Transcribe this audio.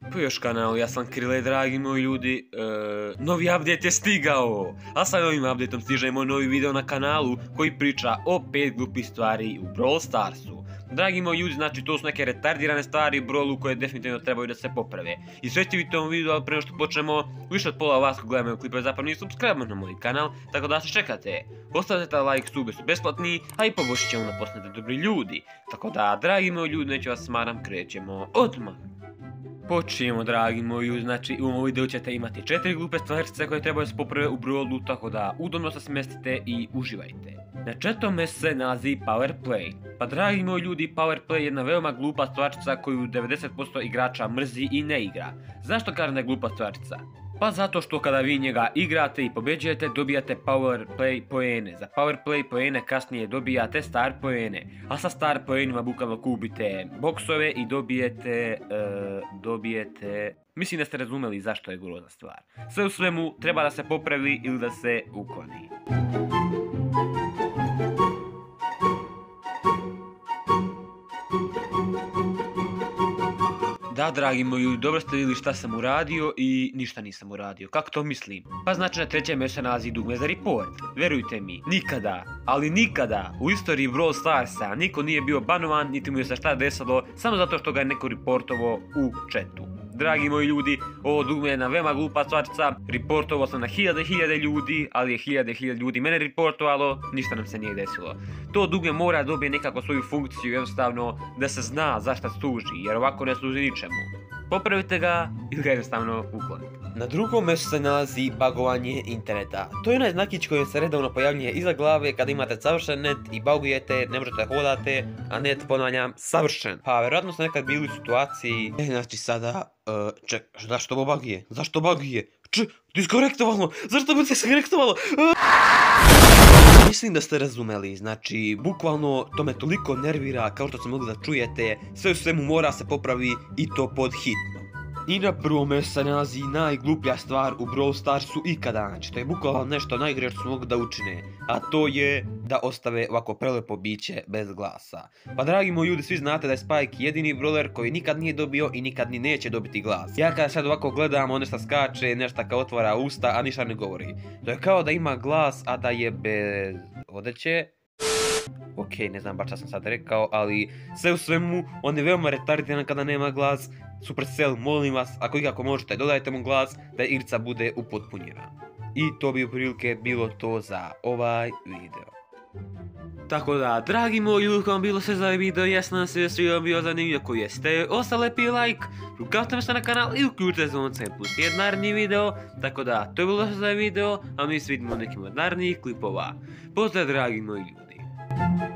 Po još kanal, ja sam Krile, dragi moji ljudi, novi update je stigao, a sa ovim updateom stiže moj novi video na kanalu koji priča o 5 glupih stvari u Brawl Starsu. Dragi moji ljudi, znači to su neke retardirane stvari u Brawlu koje definitivno trebaju da se poprave. I sve ćete vidjeti u ovom videu, ali prema što počnemo, više od pola vas ko gledaju moje klipove zapravo nisu subscribe na moj kanal, tako da se čekate. Ostavite taj like, sube su besplatni, a i pomoći ćemo da postanete dobri ljudi. Tako da, dragi moji ljudi, neću vas smaram, krećemo odmah. Počinjemo, dragi moji, znači u ovom videu ćete imati 4 glupe stvarčice koje trebaju se poprave u Brawlu, tako da udobno se smestite i uživajte. Na 4. mjestu se nalazi Power Play. Pa dragi moji ljudi, Power Play je jedna veoma glupa stvarčica koju 90% igrača mrzi i ne igra. Zašto kažem da je glupa stvarčica? Pa zato što kada vi njega igrate i pobjeđujete dobijate Power Play poene. Za Power Play poene kasnije dobijate Star poene. A sa Star poenima bukvalno kupite boksove i dobijete... Mislim da ste razumeli zašto je grozna stvar. Sve u svemu treba da se popravi ili da se ukloni. Da, dragi moji, dobro ste vidjeli šta sam uradio i ništa nisam uradio. Kako to mislim? Pa znači na 3. mjestu se nalazi dugme za report. Verujte mi, nikada, ali nikada u istoriji Brawl Starsa niko nije bio banovan niti mu je se šta desilo samo zato što ga je neko reportovao u chatu. Dragi moji ljudi, ovo dugme je jedna veoma glupa stvarčica, reportovao sam na hiljade ljudi, ali je hiljade ljudi mene reportovalo, ništa nam se nije desilo. To dugme mora dobije nekako svoju funkciju, jednostavno da se zna zašto služi, jer ovako ne služi ničemu. Popravite ga ili ga jednostavno uklonite. Na 2. mjestu se nalazi bugovanje interneta. To je onaj znakić koji se redovno pojavljuje iza glave kada imate savršen net i bugujete, ne možete hodate, a net, ponavljam, savršen. Pa vjerojatno ste nekad bili u situaciji... Znači sada... zašto ovo buguje? Zašto buguje? Diskorektovalo! Zašto bi se skorektovalo? Mislim da ste razumeli, znači, bukvalno to me toliko nervira kao što ste mogli da čujete, sve u svemu mora se popravi i to pod hitno. I na 1. mjestu se nalazi najgluplja stvar u Brawl Starsu ikada, znači to je bukvalno nešto najgore što su mogli da učine, a to je da ostave ovako prelepo biće bez glasa. Pa dragi moji ljudi, svi znate da je Spike jedini brawler koji nikad nije dobio i nikad ni neće dobiti glas. Ja kada sad ovako gledam, on nešto skače, nešto kao otvara usta, a ništa ne govori. To je kao da ima glas, a da je bez odeće. Ok, ne znam baš šta sam sad rekao, ali sve u svemu, on je veoma retardiran kada nema glas. Supercell, molim vas, ako ikako možete, dodajte mu glas da igrica bude upotpunjena. I to bi uprilike bilo to za ovaj video. Tako da, dragi moji, ako vam bilo sve za ovaj video, jasno nam se svi vam bio zanimljiv, ako jeste, ostavite like, ukazujte se na kanal i uključite zvonce plus jedan naredni video. Tako da, to je bilo sve za ovaj video, a mi se vidimo nekim od narednih klipova. Pozdrav, dragi moji ljudi.